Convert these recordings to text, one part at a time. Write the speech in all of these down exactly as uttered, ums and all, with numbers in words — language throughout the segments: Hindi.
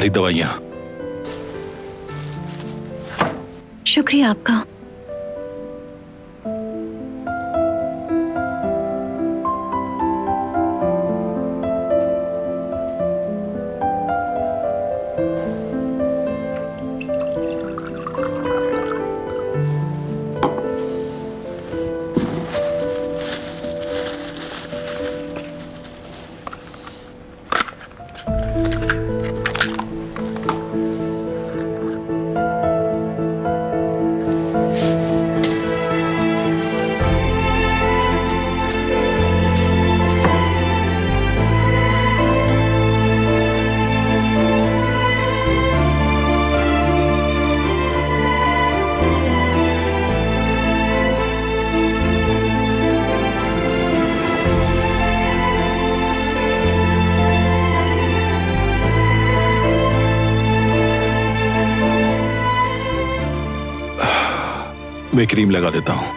तुम्हारी दवाइयां। शुक्रिया आपका। मैं क्रीम लगा देता हूं।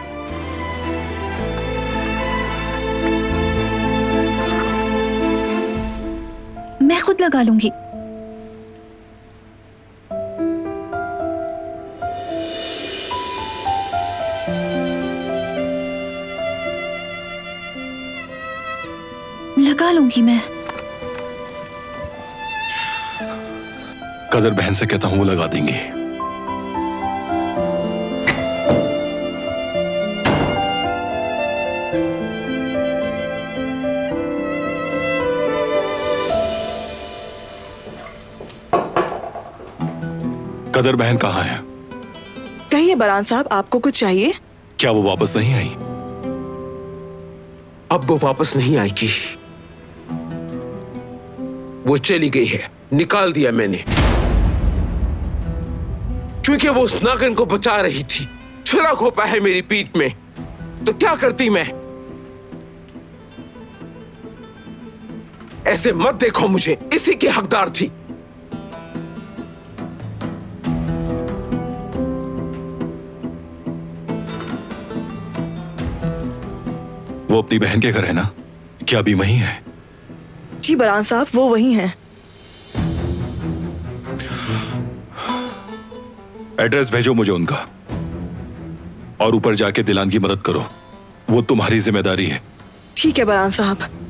मैं खुद लगा लूंगी। लगा लूंगी मैं। कदर बहन से कहता हूं, वो लगा देंगी। कदर बहन कहाँ है? कहिए बरहान साहब, आपको कुछ चाहिए? क्या वो वापस नहीं आई? अब वो वापस नहीं आएगी। वो चली गई है, निकाल दिया मैंने। क्योंकि वो उस नागिन को बचा रही थी। छुरा घोंपा है मेरी पीठ में, तो क्या करती मैं? ऐसे मत देखो मुझे, इसी की हकदार थी। वो अपनी बहन के घर है ना? क्या अभी वहीं है? जी बरहान साहब, वो वहीं हैं। एड्रेस भेजो मुझे उनका, और ऊपर जाके दिलान की मदद करो। वो तुम्हारी जिम्मेदारी है। ठीक है बरहान साहब।